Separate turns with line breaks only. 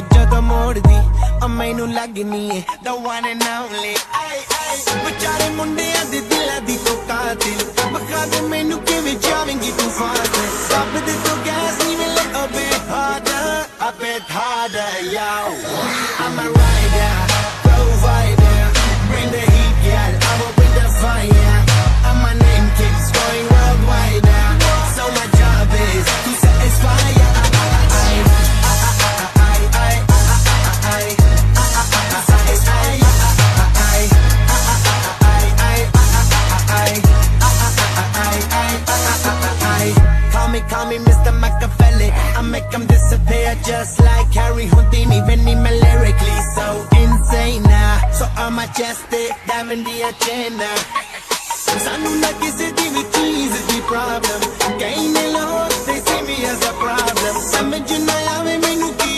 ਜਦੋਂ ਮੋੜਦੀ ਆ ਮੈਨੂੰ ਲੱਗਨੀ ਏ the one and only ਵਿਚਾਰੇ ਮੁੰਡਿਆਂ ਦੇ ਦਿਲਾਂ ਦੀ ਤੂੰ ਕਾਤਿਲ ਬਖਾ ਦੇ ਮੈਨੂੰ ਕਿਵੇਂ ਜਾਵੇਂਗੀ ਤੂੰ ਫਾਸਲ ਰੱਬ ਦੇ ਤੋਂ ਗੈਸ ਨਹੀਂ ਮਿਲੇ a bit harder yo I'm a rider provider bring the heat yeah I will bring the fire and my name keeps going worldwide so my job is to satisfy Call me Mr. Machiavelli I make them disappear just like Harry Houdini Vinny me lyrically so insane so I'm majestic diving the agenda Sanu na kisi di vi cheese di problem Kaine log they see me as a problem Samajh na aave mainu ki